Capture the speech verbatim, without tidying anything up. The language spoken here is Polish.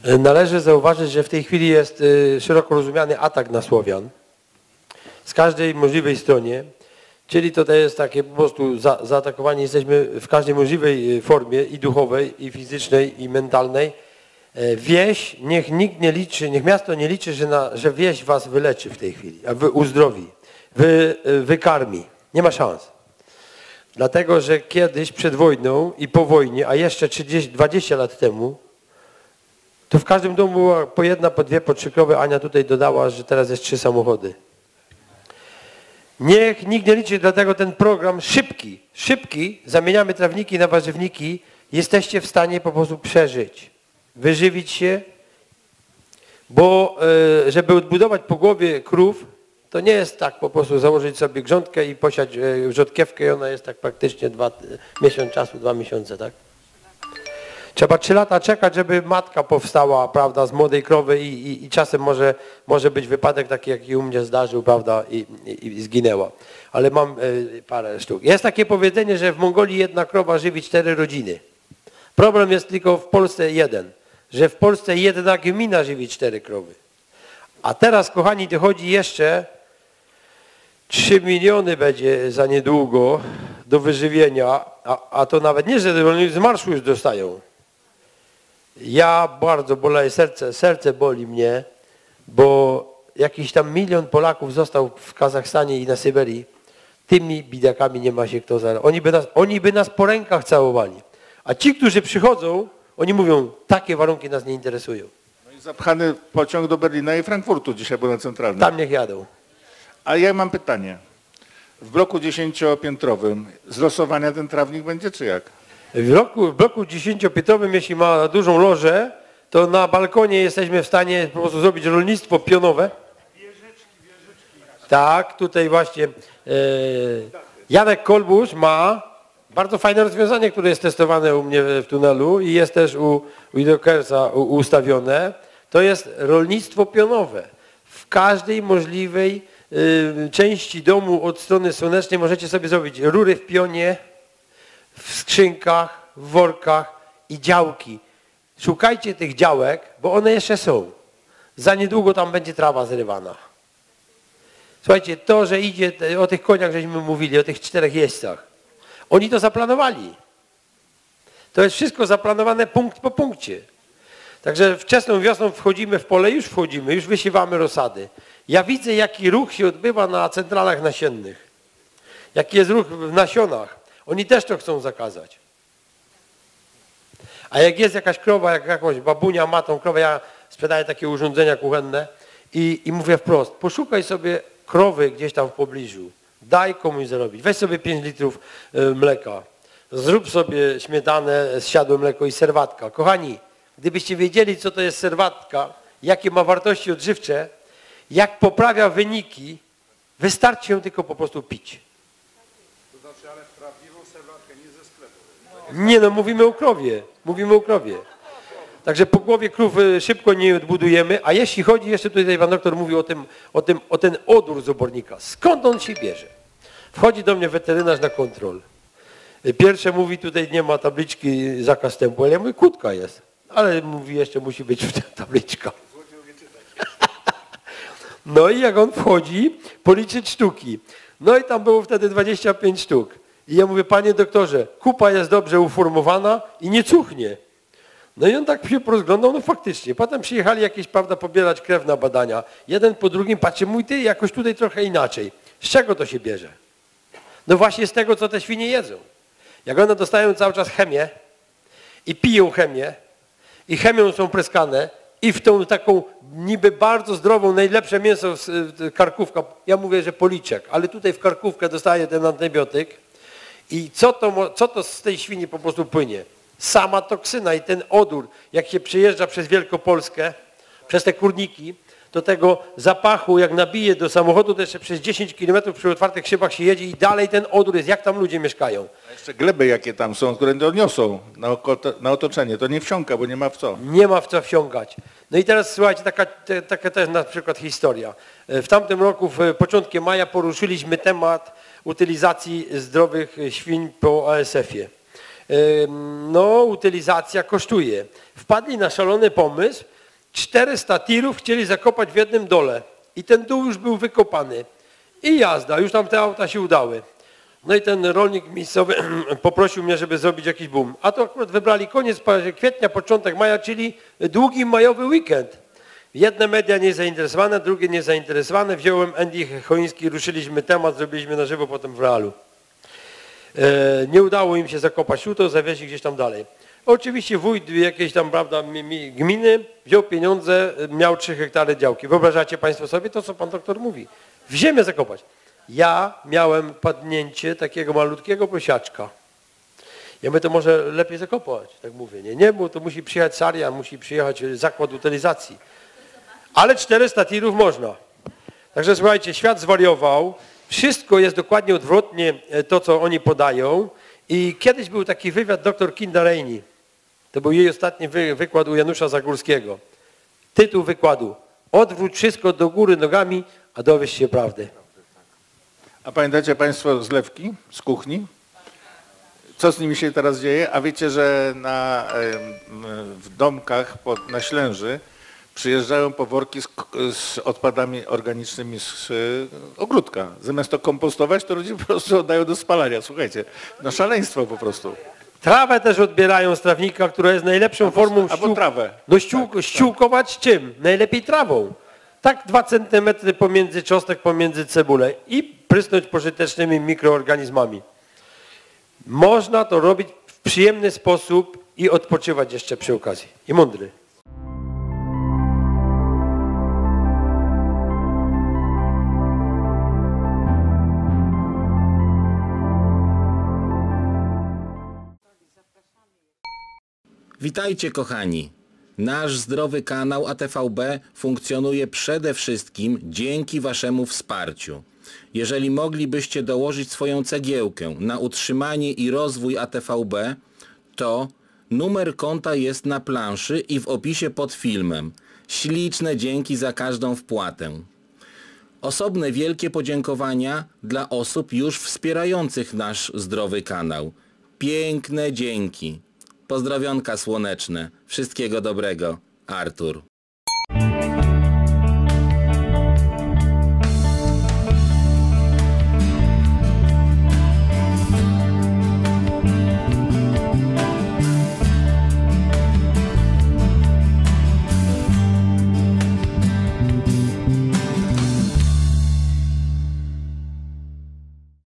Należy zauważyć, że w tej chwili jest szeroko rozumiany atak na Słowian z każdej możliwej stronie, czyli to jest takie po prostu za, zaatakowani jesteśmy w każdej możliwej formie i duchowej, i fizycznej, i mentalnej. Wieś, niech nikt nie liczy, niech miasto nie liczy, że, na, że wieś was wyleczy w tej chwili, a wy uzdrowi, wy, wykarmi. Nie ma szans. Dlatego, że kiedyś przed wojną i po wojnie, a jeszcze trzydzieści, dwadzieścia lat temu, to w każdym domu była po jedna, po dwie, po trzy krowy. Ania tutaj dodała, że teraz jest trzy samochody. Niech nikt nie liczy, dlatego ten program szybki, szybki, zamieniamy trawniki na warzywniki, jesteście w stanie po prostu przeżyć, wyżywić się, bo żeby odbudować po głowie krów, to nie jest tak po prostu założyć sobie grządkę i posiać rzodkiewkę i ona jest tak praktycznie dwa miesiąc czasu, dwa miesiące, tak? Trzeba trzy lata czekać, żeby matka powstała, prawda, z młodej krowy i, i, i czasem może, może być wypadek taki, jaki u mnie zdarzył, prawda, i, i, i zginęła. Ale mam y, parę sztuk. Jest takie powiedzenie, że w Mongolii jedna krowa żywi cztery rodziny. Problem jest tylko w Polsce jeden, że w Polsce jedna gmina żywi cztery krowy. A teraz, kochani, dochodzi jeszcze trzy miliony będzie za niedługo do wyżywienia, a, a to nawet nie, że oni z marszu już dostają. Ja bardzo boleję serce, serce boli mnie, bo jakiś tam milion Polaków został w Kazachstanie i na Syberii. Tymi bidakami nie ma się kto zaraz. Oni by nas, oni by nas po rękach całowali. A ci, którzy przychodzą, oni mówią, takie warunki nas nie interesują. No i zapchany pociąg do Berlina i Frankfurtu dzisiaj był na centralnym. Tam niech jadą. A ja mam pytanie. W bloku dziesięciopiętrowym z losowania ten trawnik będzie czy jak? W bloku, w bloku dziesięciopiętrowym, jeśli ma dużą lożę, to na balkonie jesteśmy w stanie po prostu zrobić rolnictwo pionowe. Wieżyczki, wieżyczki. Tak, tutaj właśnie e, Janek Kolbusz ma bardzo fajne rozwiązanie, które jest testowane u mnie w tunelu i jest też u Widokersa ustawione. To jest rolnictwo pionowe. W każdej możliwej y, części domu od strony słonecznej możecie sobie zrobić rury w pionie, w skrzynkach, w workach i działki. Szukajcie tych działek, bo one jeszcze są. Za niedługo tam będzie trawa zrywana. Słuchajcie, to, że idzie, o tych koniach żeśmy mówili, o tych czterech jeźdźcach. Oni to zaplanowali. To jest wszystko zaplanowane punkt po punkcie. Także wczesną wiosną wchodzimy w pole, już wchodzimy, już wysiewamy rozsady. Ja widzę, jaki ruch się odbywa na centralach nasiennych. Jaki jest ruch w nasionach. Oni też to chcą zakazać. A jak jest jakaś krowa, jak jakąś babunia ma tą krowę, ja sprzedaję takie urządzenia kuchenne i, i mówię wprost, poszukaj sobie krowy gdzieś tam w pobliżu. Daj komuś zarobić. Weź sobie pięć litrów mleka. Zrób sobie śmietanę, zsiadłe mleko i serwatka. Kochani, gdybyście wiedzieli, co to jest serwatka, jakie ma wartości odżywcze, jak poprawia wyniki, wystarczy ją tylko po prostu pić. To znaczy, ale prawdziwą serwatkę, nie ze sklepu. Nie no, mówimy o krowie. Mówimy o krowie. Także po głowie krów szybko nie odbudujemy, a jeśli chodzi, jeszcze tutaj pan doktor mówił o tym, o tym, o ten odór z obornika. Skąd on się bierze? Wchodzi do mnie weterynarz na kontrol. Pierwsze mówi, tutaj nie ma tabliczki zakaz wstępu, ale ja mówię, kłódka jest. Ale mówi, jeszcze musi być tabliczka. No i jak on wchodzi, policzyć sztuki. No i tam było wtedy dwadzieścia pięć sztuk. I ja mówię, panie doktorze, kupa jest dobrze uformowana i nie cuchnie. No i on tak się porozglądał, no faktycznie. Potem przyjechali jakieś, prawda, pobierać krew na badania. Jeden po drugim patrzy, mój ty, jakoś tutaj trochę inaczej. Z czego to się bierze? No właśnie z tego, co te świnie jedzą. Jak one dostają cały czas chemię i piją chemię i chemią są pryskane i w tą taką niby bardzo zdrową, najlepsze mięso, karkówka, ja mówię, że policzek, ale tutaj w karkówkę dostaje ten antybiotyk i co to, co to z tej świni po prostu płynie? Sama toksyna i ten odór, jak się przejeżdża przez Wielkopolskę, przez te kurniki, do tego zapachu, jak nabije do samochodu, to jeszcze przez dziesięć kilometrów przy otwartych szybach się jedzie i dalej ten odór jest, jak tam ludzie mieszkają. A jeszcze gleby jakie tam są, które doniosą na, na otoczenie, to nie wsiąka, bo nie ma w co. Nie ma w co wsiąkać. No i teraz słuchajcie, taka, taka też na przykład historia. W tamtym roku, w początkiem maja, poruszyliśmy temat utylizacji zdrowych świń po A S F-ie. No, utylizacja kosztuje. Wpadli na szalony pomysł, czterysta tirów chcieli zakopać w jednym dole. I ten dół już był wykopany. I jazda, już tam te auta się udały. No i ten rolnik miejscowy poprosił mnie, żeby zrobić jakiś boom. A to akurat wybrali koniec kwietnia, początek maja, czyli długi majowy weekend. Jedne media nie zainteresowane, drugie nie zainteresowane. Wziąłem Andy Choiński, ruszyliśmy temat, zrobiliśmy na żywo potem w realu. E, nie udało im się zakopać tu, to zawieźli gdzieś tam dalej. Oczywiście wójt jakiejś tam, prawda, gminy wziął pieniądze, miał trzy hektary działki. Wyobrażacie państwo sobie to, co pan doktor mówi? W ziemię zakopać. Ja miałem padnięcie takiego malutkiego prosiaczka. Ja mówię, to może lepiej zakopać, tak mówię. Nie, nie, bo to musi przyjechać saria, musi przyjechać zakład utylizacji. Ale czterysta tirów można. Także słuchajcie, świat zwariował. Wszystko jest dokładnie odwrotnie to, co oni podają. I kiedyś był taki wywiad dr Kinda Rainey. To był jej ostatni wy, wykład u Janusza Zagórskiego. Tytuł wykładu: odwróć wszystko do góry nogami, a dowiesz się prawdy. A pamiętacie państwo zlewki z kuchni? Co z nimi się teraz dzieje? A wiecie, że na, w domkach pod, na Ślęży przyjeżdżają poworki z, z odpadami organicznymi z ogródka. Zamiast to kompostować, to ludzie po prostu oddają do spalania. Słuchajcie, no szaleństwo po prostu. Trawę też odbierają z trawnika, która jest najlepszą Albo, formą albo ściół... trawę. No ściół... Tak, ściółkować czym? Najlepiej trawą. Tak dwa centymetry pomiędzy czosnek, pomiędzy cebulę i prysnąć pożytecznymi mikroorganizmami. Można to robić w przyjemny sposób i odpoczywać jeszcze przy okazji. I mądry. Witajcie kochani. Nasz zdrowy kanał A T V B funkcjonuje przede wszystkim dzięki waszemu wsparciu. Jeżeli moglibyście dołożyć swoją cegiełkę na utrzymanie i rozwój A T V B, to numer konta jest na planszy i w opisie pod filmem. Śliczne dzięki za każdą wpłatę. Osobne wielkie podziękowania dla osób już wspierających nasz zdrowy kanał. Piękne dzięki. Pozdrowionka słoneczne. Wszystkiego dobrego. Artur.